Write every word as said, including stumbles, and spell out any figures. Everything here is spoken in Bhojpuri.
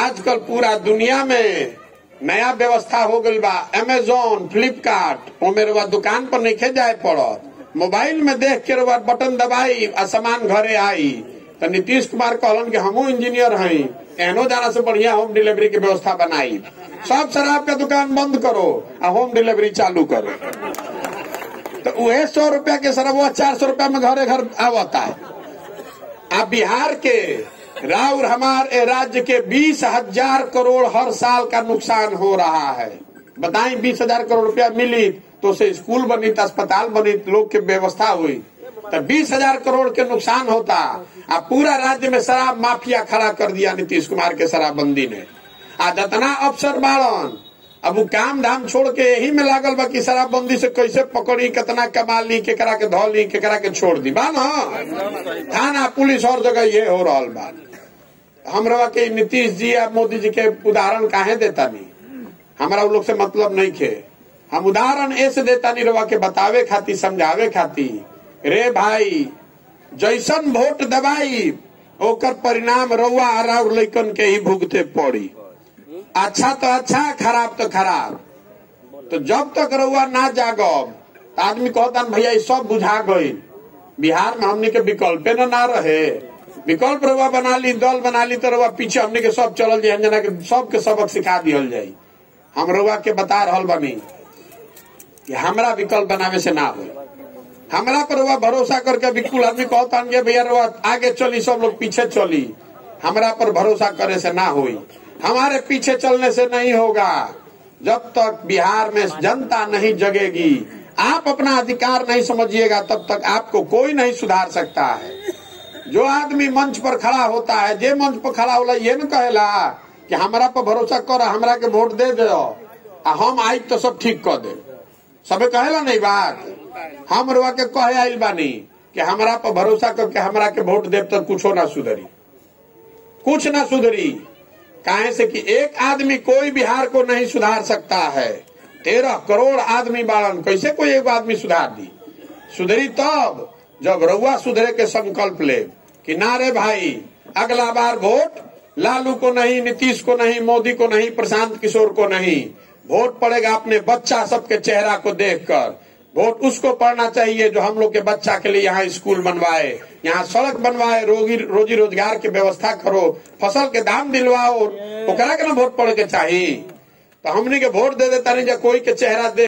आजकल पूरा दुनिया में नया व्यवस्था हो गई बा। अमेजोन, फ्लिपकार्ट, वो मेरे दुकान पर नहीं जाए पड़त, मोबाइल में देख के बटन दबाई आ सामान घरे आई। तो नीतीश कुमार कहलन कि हमू इंजीनियर हई, एहनो जाना से बढ़िया होम डिलीवरी की व्यवस्था बनाई। सब शराब का दुकान बंद करो आ होम डिलीवरी चालू करो। तो वह सौ रुपया के शराब वो चार सौ रुपया में घरे घर आवता है। आप बिहार के राउर हमारे राज्य के बीस हजार करोड़ हर साल का नुकसान हो रहा है। बताएं, बीस हजार करोड़ रुपया मिली तो से स्कूल बनी, अस्पताल बनी, लोग की व्यवस्था हुई, तो बीस हजार करोड़ के नुकसान होता। अब पूरा राज्य में शराब माफिया खड़ा कर दिया नीतीश कुमार के शराबबंदी ने। आज इतना अफसर बाड़न, अब वो काम धाम छोड़ के यही में लागल बा कि शराबबंदी से कैसे पकड़ी, कितना कमा ली, केकरा के धो ली, केकरा के छोड़ दी बा ना। थाना पुलिस और जगह ये हो रहा बा। हमरा के नीतीश जी या मोदी जी के उदाहरण काहे देता नहीं, हमारा वो लोग से मतलब नहीं खे। हम उदाहरण ऐसे देता नहीं रवा के बतावे खाती, समझावे खाती। रे भाई, जैसन वोट दबाई ओकर परिणाम रउआ और लइकन के ही भुगते पड़ी। अच्छा तो अच्छा, खराब तो खराब। तो जब तक रउआ ना जागब आदमी कहता भैया ये सब बुझा गई। बिहार में हमने के विकल्प न ना रहे, विकल्प रउआ बना ली, दल बना ली, तो रउआ पीछे हमने के सब चलल जाए, जना के सबके सबक सिखा दिहल जाये। हम रउआ के बता रहल बनी कि हमरा विकल्प बनावे से ना हो। हमरा पर रउआ भरोसा करके बिल्कुल आदमी कहता भैया रउआ आगे चली, सब लोग पीछे चली। हमरा पर भरोसा करे से ना हुई, हमारे पीछे चलने से नहीं होगा। जब तक बिहार में जनता नहीं जगेगी, आप अपना अधिकार नहीं समझिएगा, तब तक आपको कोई नहीं सुधार सकता है। जो आदमी मंच पर खड़ा होता है, जे मंच पर खड़ा होला, ये न कहेला कि हमरा पर भरोसा कर, हमरा के वोट दे दो, हम आई तो सब ठीक कर दे। सबे कहेला नहीं बात। हम रुआ के कहे आइल बानी कि हमरा पर भरोसा करके हमरा के वोट दे तो कुछ ना सुधरी, कुछ ना सुधरी। काहे से कि एक आदमी कोई बिहार को नहीं सुधार सकता है। तेरह करोड़ आदमी बाड़न, कैसे कोई एक आदमी सुधार दी? सुधरी तब जब रउआ सुधरे के संकल्प ले कि ना रे भाई, अगला बार वोट लालू को नहीं, नीतीश को नहीं, मोदी को नहीं, प्रशांत किशोर को नहीं, वोट पड़ेगा अपने बच्चा सबके चेहरा को देखकर। वोट उसको पड़ना चाहिए जो हम लोग के बच्चा के लिए यहाँ स्कूल बनवाए, यहाँ सड़क बनवाए, रोगी रोजी रोजगार की व्यवस्था करो, फसल के दाम दिलवाओ, ओकरा के ना वोट पड़े के चाहिए। तो हमने के वोट दे देता नहीं, जब कोई के चेहरा देख